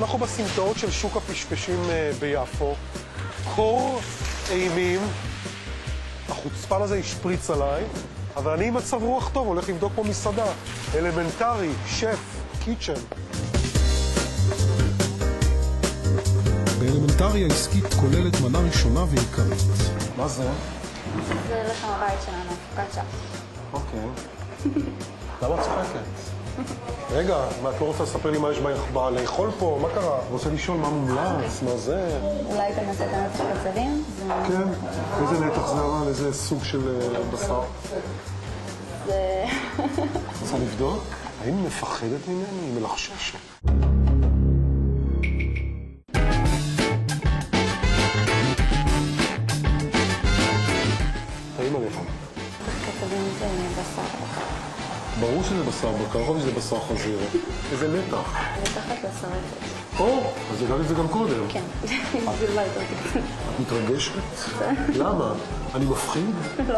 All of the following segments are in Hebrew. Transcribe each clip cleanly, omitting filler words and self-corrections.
אנחנו בסמטאות של שוק הפשפשים ביפו. קור אימים, החוצפן הזה השפריץ עליי, אבל אני עם מצב רוח טוב, הולך לבדוק פה מסעדה. אלמנטרי, שף, קיצ'ן. באלמנטרי העסקית כוללת מנה ראשונה ועיקרית. מה זה? זה לחם הבית שלנו, פוקאצ'ה. אוקיי. למה את צוחקת? רגע, מה, את לא רוצה לספר לי מה יש לאכול פה? מה קרה? רוצה לשאול מה מומלץ, מה זה? אולי תנסה את הנתח קצבים? כן. איזה נתח זה אבל? איזה סוג של בשר? זה... רוצה לבדוק? האם היא מפחדת ממני? היא מלחששת. טעים עליך. קצבים זה בשר. ברור שזה בשר בקר, יכול להיות שזה בשר חזיר. איזה נתח? מתחת לשרפת. אז הגעת את זה גם קודם. כן, זה לא יותר טוב. את מתרגשת? למה? אני מפחיד? לא.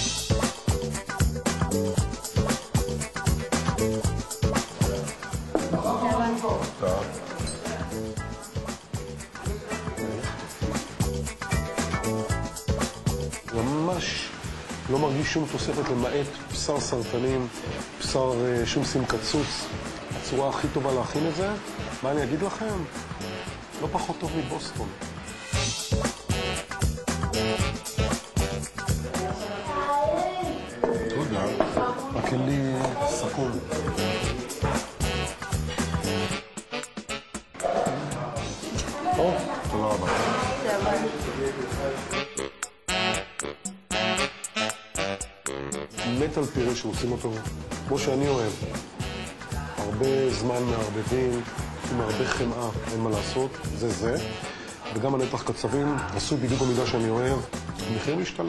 ממש לא מרגיש שום תוספת למעט בשר סרטנים, בשר שומסים קצוץ. הצורה הכי טובה להכין את זה, מה אני אגיד לכם? לא פחות טוב מבוסטון. תודה. רק אין לי סכון. תודה רבה. מת על פירה שעושים אותו כמו שאני אוהב. הרבה זמן מערבבים, עם הרבה חמאה, אין מה לעשות, זה. וגם הנתח קצבים עשוי בדיוק במידה שאני אוהב, המחיר משתלם.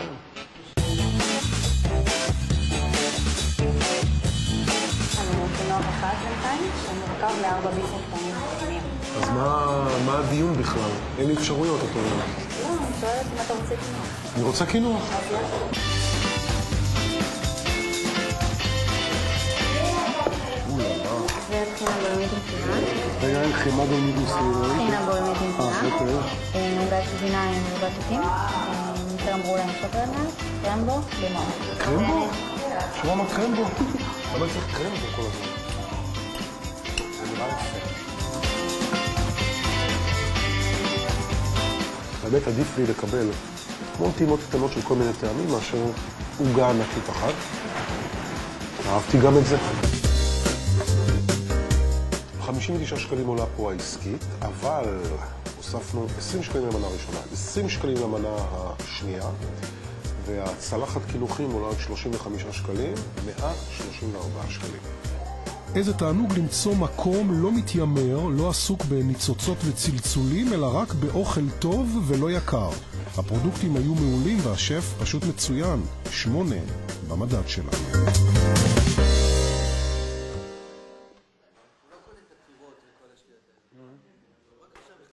אני מכינה אחת בינתיים, שמורכב ל4 ביסים קטנים. אז מה הדיון בכלל? אין לי אפשרויות, אתה אומר. לא, אני שואלת אם אתה רוצה קינוח. אני רוצה קינוח. זה טחינה גולמית עם פירה. רגע, אין חימה גולמית עם פירה. טחינה גולמית עם פירה. אוקיי. נוגת גבינה עם עוגת תותים. קרמבולה עם שוקולד, קרמבו, לימון. קרמבו? שמה מה קרמבו? למה צריך קרמבו כל הזמן? זה נראה יפה. האמת עדיף לי לקבל כמו טעימות קטנות של כל מיני טעמים מאשר עוגה ענקית אחת. אהבתי גם את זה. 59 שקלים עולה פה העסקית, אבל הוספנו 20 שקלים למנה הראשונה, 20 שקלים למנה השנייה, והצלחת קינוחים עולה עוד 35 שקלים, 134 שקלים. איזה תענוג למצוא מקום לא מתיימר, לא עסוק בניצוצות וצלצולים, אלא רק באוכל טוב ולא יקר. הפרודוקטים היו מעולים והשף פשוט מצוין, 8 במדד שלנו.